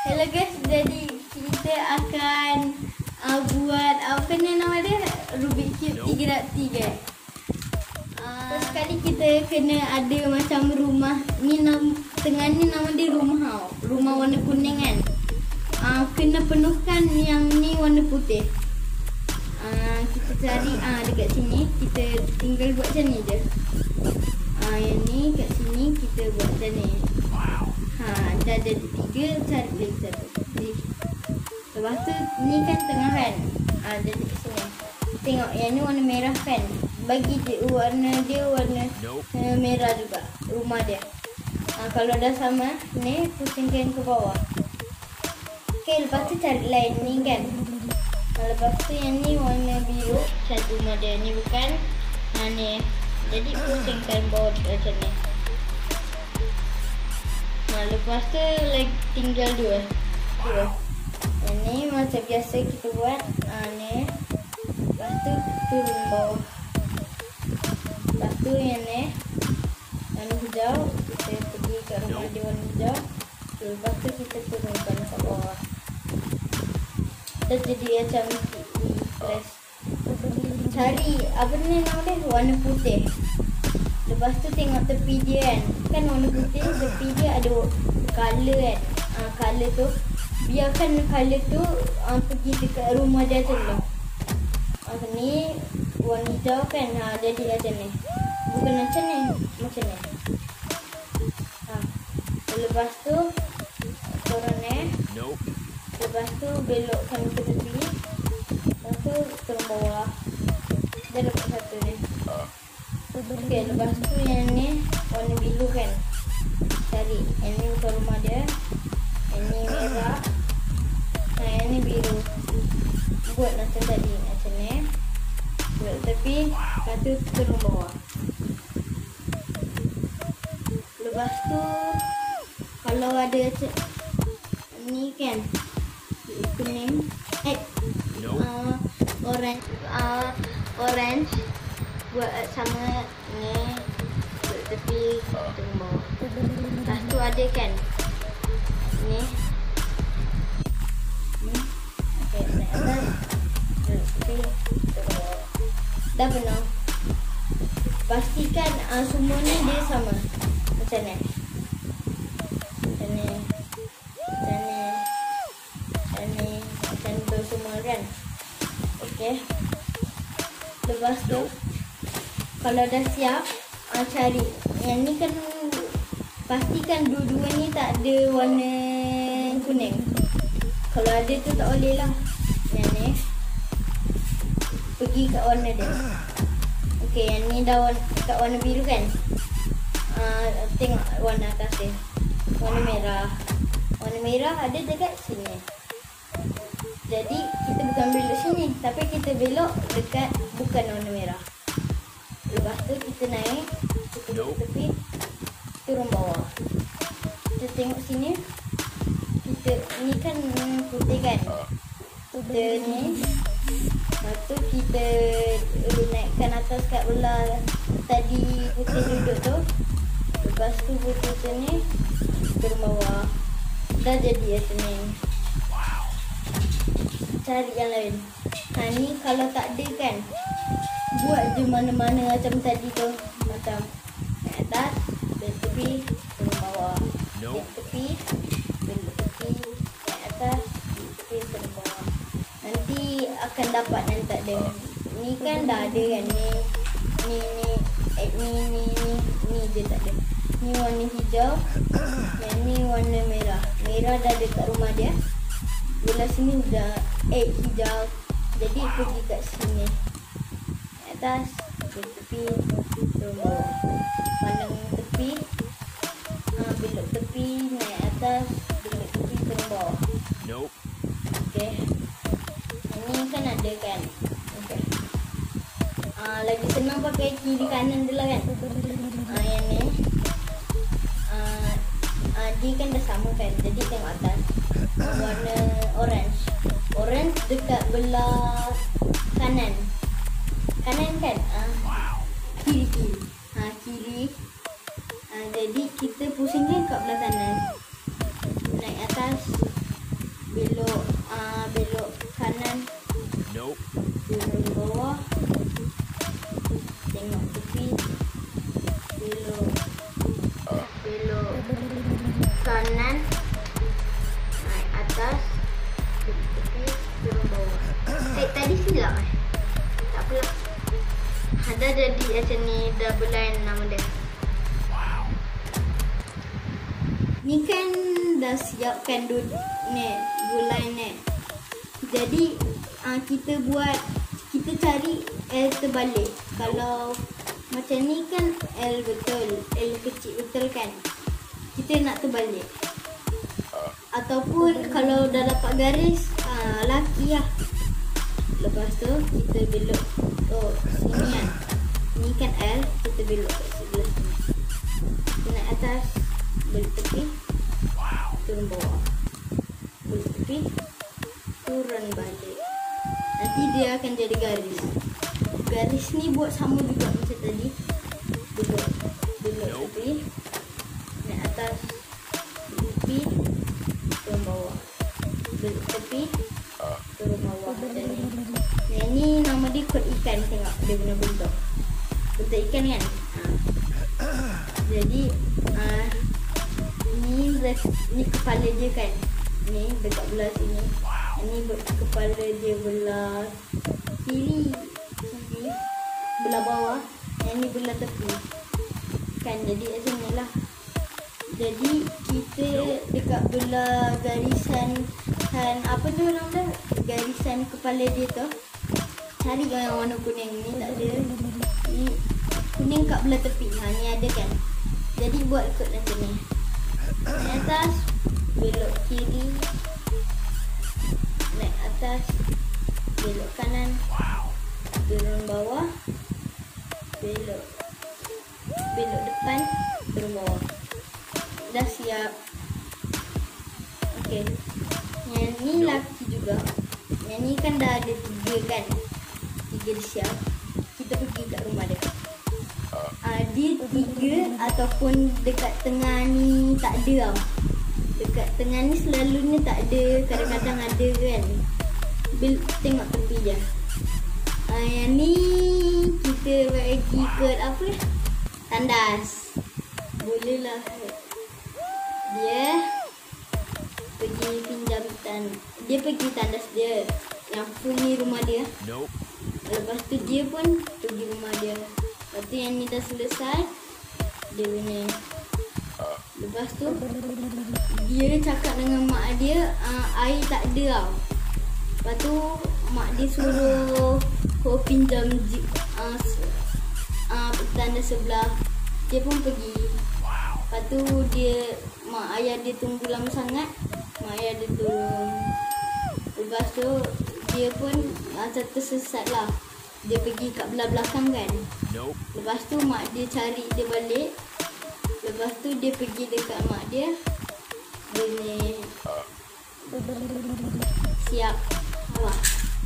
Hello guys, jadi kita akan buat apa ni nama dia? Rubik Cube 3.3. First kali kita kena ada macam rumah ni, tengah ni nama dia rumah warna kuning kan. Kena penuhkan yang ni warna putih. Kita cari dekat sini, kita tinggal buat macam ni je. Yang ni kat sini kita buat macam ni. Dah ada 3, cari lagi satu. Lepas tu ni kan tengah kan. Jadi kat sini. Tengok yang ni warna merah kan. Bagi dia warna merah juga rumah dia. Kalau dah sama ni pusingkan ke bawah. Okay, lepas tu cari lain ni kan. Lepas tu yang ni warna biru, cari rumah dia. Ni bukan ni. Jadi pusingkan bawah macam ni. Lepas tu lagi tinggal dua. Yang ni macam biasa kita buat. Ni. Lepas tu turun bawah. Lepas tu yang ni warna hijau, kita pergi ke rumah dia warna hijau. Lepas tu kita turunkan ke bawah. Dah jadi macam flash. Cari apa ni nama dia? Warna putih. Lepas tu tengok tepi dia kan. Kan warna putih, tepi dia ada color kan. Color tu biarkan color tu pergi dekat rumah dia tu dulu. Ni warna hijau kan. Jadi macam ni. Bukan macam ni, macam ni. Lepas tu turun ni. Lepas tu belokkan ke tepi. Lepas tu turun bawah. Dah dapat satu ni. Okay, lepas tu yang ni warna biru kan. Cari. Yang ni bukan rumah dia. Yang ni merah. Yang ni biru. Buat macam tadi. Macam ni. Buat tepi. Lepas tu turun bawah. Lepas tu kalau ada ni kan kuning. Orange. Buat sama ni. Buat tepi. Turun bawah. Lepas tu ada kan ni. Okay, naik atas. Tepi. Turun bawah. Dah penuh. Pastikan semua ni dia sama. Macam ni. Macam ni. Macam ni. Macam ni. Macam tu semua kan. Okay. Lepas tu kalau dah siap, cari. Yang ni kan pastikan dua-dua ni tak ada warna kuning. Kalau ada tu tak boleh lah. Yang ni pergi kat warna dia. Okey, yang ni dah kat warna biru kan. Tengok warna atas dia. Warna merah. Warna merah ada dekat sini. Jadi kita bukan belok sini, tapi kita belok dekat bukan warna merah. Lepas tu kita naik, kita duduk tepi, turun bawah. Kita tengok sini. Kita ni kan putih kan. Kita ni. Lepas tu kita naikkan atas kat belah tadi putih duduk tu. Lepas tu putih tu ni turun bawah. Dah jadi macam ni. Cari yang lain. Ni kalau tak ada kan, buat je mana-mana macam tadi tu. Macam naik atas, belok tepi, turun bawah. Naik tepi, belok tepi, naik atas, belok tepi, turun bawah. Nanti akan dapat nanti tak ada. Ni kan dah ada kan. Ni je tak ada. Ni warna hijau. Yang ni warna merah. Merah dah dekat rumah dia. Belah sini dah hijau. Jadi pergi kat sini. Atas, belok tepi, turun bawah. Pandang tepi, belok tepi, naik atas, belok tepi, turun bawah. Okay. Ini kan ada kan. Okay. Lagi senang pakai kiri kanan je lah kan. Yang ni dia kan dah sama kan. Jadi tengok atas, warna orange. Orange dekat belah kanan. Kanan kan? Kiri. Kiri. Jadi kita pusingkan kat belah kanan. Naik atas, belok kanan. Turun bawah. Tengok tepi. Belok kanan. Naik atas. Belok tepi. Turun bawah. Tadi silap tak apalah. Ada jadi macam ni, double line nama dia. Ni kan dah siapkan bulan ni. Jadi kita cari L terbalik. Kalau macam ni kan L betul, L kecil betul kan. Kita nak terbalik. Ataupun kalau dah dapat garis, laki lah. Lepas tu kita belok sini kan. Ni kan L, kita belok kat sebelah sini. Kita naik atas, belok tepi. Turun bawah. Belok tepi. Turun balik. Nanti dia akan jadi garis. Garis ni buat sama juga macam tadi. Belok tepi. Naik atas. Belok tepi. Turun bawah. Belok tepi. Turun bawah. Macam ni. Yang ni nama dia kod ikan. Tengok dia guna bentuk ikan kan. Jadi ni kepala dia kan. Ni dekat belah sini. Ini kepala dia belah kiri, belah bawah. Yang ni belah tepi kan. Jadi macam ni lah. Jadi kita dekat belah garisan apa tu nama dia, garisan kepala dia tu, cari yang warna kuning. Ni tak ada. Ni kuning kat belah tepi. Ni ada kan. Jadi buat ikut macam ni. Naik atas, belok kiri. Naik atas, belok kanan. Turun bawah. Belok depan, turun bawah. Dah siap. Okey. Yang ni laki juga. Yang ni kan dah ada 3 kan. 3 dah siap. Kita pergi kat rumah dia. Dia 3 ataupun dekat tengah ni tak ada tau. Dekat tengah ni selalunya tak ada. Kadang-kadang ada kan. Tengok tepi je. Yang ni kita bagi ke apa? Tandas. Boleh lah. Dia pergi pinjam dia pergi tandas dia. Yang full ni rumah dia. Lepas tu dia pun pergi rumah dia. Lepas tu yang ni dah selesai. Dia punya. Lepas tu dia cakap dengan mak dia, air tak ada tau. Lepas tu mak dia suruh pinjam tandas sebelah. Dia pun pergi. Lepas tu mak ayah dia tunggu lama sangat. Mak ayah dia turun. Lepas tu dia pun tersesat lah. Dia pergi kat belah belakang kan. Lepas tu mak dia cari dia balik. Lepas tu dia pergi dekat mak dia. Dia ni siap. Wah.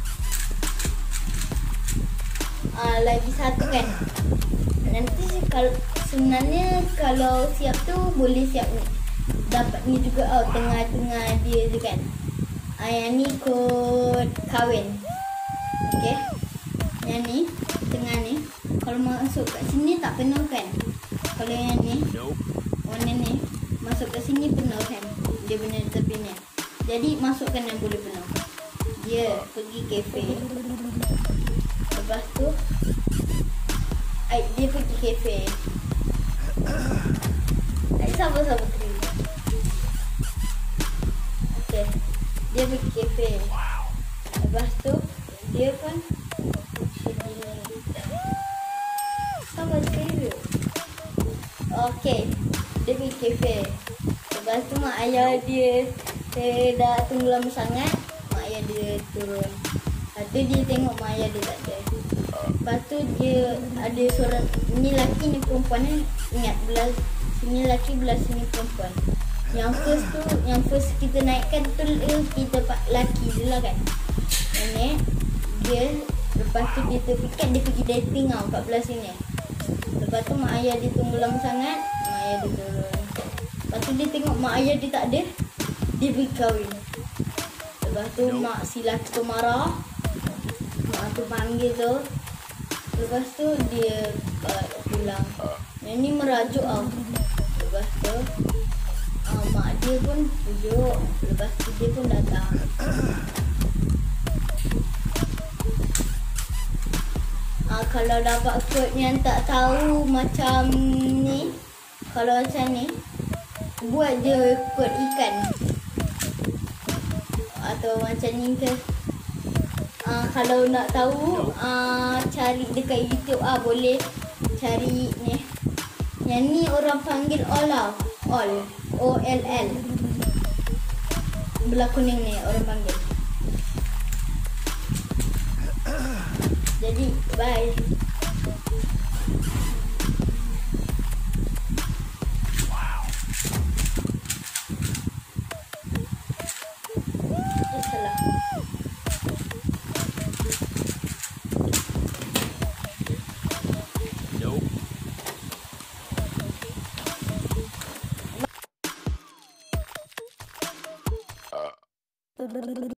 Lagi satu kan. Nanti sebenarnya kalau siap tu boleh siap ni. Dapat ni juga tengah-tengah dia je kan. Yang ni kod kahwin. Okey. Yang ni tengah ni kalau masuk kat sini tak penuh kan. Kalau yang ni warna ni masuk kat sini penuh kan. Dia benar tepi ni. Jadi masukkan yang boleh penuh. Dia pergi kafe. Lepas tu dia pergi kafe. Sabar kering. Okey. Dia pergi kafe. Lepas tu dia pun pergi lagi. Sabar kering. Okey. Dia pergi kafe. Lepas tu mak ayah dia dah tunggu lama sangat. Mak ayah dia turun. Lepas tu dia tengok mak ayah dia tak ada. Lepas tu dia ada seorang. Ni lelaki ni perempuan ni. Ingat belah sini lelaki, belah sini perempuan. Yang first kita naikkan tu kita lelaki je lah kan. Yang ni dia. Lepas tu dia terfikir dia pergi dating tau kat belah sini. Lepas tu mak ayah dia tunggu lama sangat. Mak ayah dia turun. Lepas tu dia tengok mak ayah dia tak ada. Dia pergi kahwin. Lepas tu mak si laki tu marah. Mak tu panggil tu. Lepas tu dia pulang. Yang ni merajuk tau. Lepas tu mak dia pun pujuk. Lepas tu dia pun datang. Kalau dapat kod yang tak tahu macam ni, kalau macam ni, buat je kod ikan. Atau macam ni ke. Kalau nak tahu, cari dekat YouTube boleh cari ni. Yang ni orang panggil all lah. All. O-L-L. Belah kuning ni orang panggil. Jadi, bye. Wow. Salah. Nope.